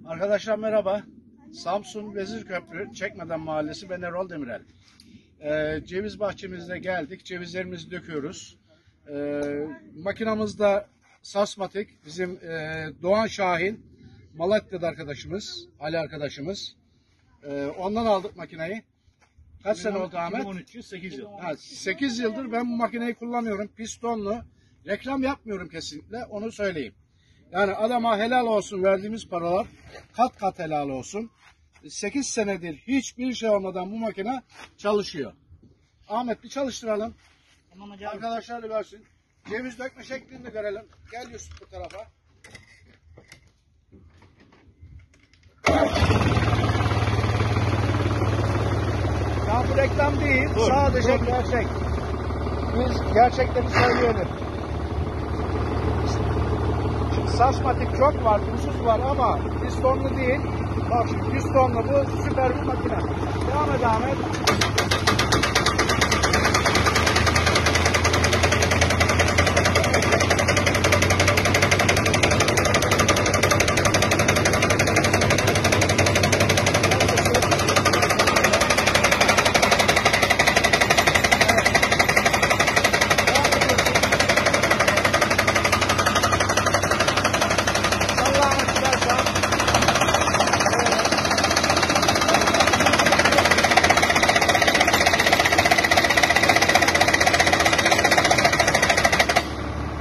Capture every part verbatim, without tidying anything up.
Arkadaşlar merhaba. Samsun Vezirköprü Çekmeden Mahallesi, ben Erol Demirel. Ee, ceviz bahçemizde geldik. Cevizlerimizi döküyoruz. Ee, makinamızda Sasmatik. Bizim e, Doğan Şahin, Malatya'da arkadaşımız, Ali arkadaşımız. Ee, ondan aldık makineyi. Kaç sene oldu Ahmet? iki bin on üç, sekiz yıl. Ha, sekiz yıldır ben bu makineyi kullanıyorum. Pistonlu. Reklam yapmıyorum kesinlikle. Onu söyleyeyim. Yani adama helal olsun, verdiğimiz paralar kat kat helal olsun. sekiz senedir hiçbir şey olmadan bu makine çalışıyor. Ahmet bir çalıştıralım. Tamam hocam. Arkadaşlar da görsün. Ceviz dökme şeklini de görelim. Gel Yusuf bu tarafa. Ya bu reklam değil. Dur, Sadece dur. gerçek. Biz gerçekleri söyleyelim. Sasmatik çok var, ucuz var ama pistonlu değil. Bak şimdi pistonlu, bu süper bir makine. Devam et Ahmet.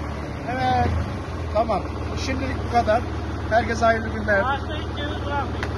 Tamam. Şimdilik bu kadar. Herkese hayırlı günler. Ağaçta hiç ceviz bırakmayın.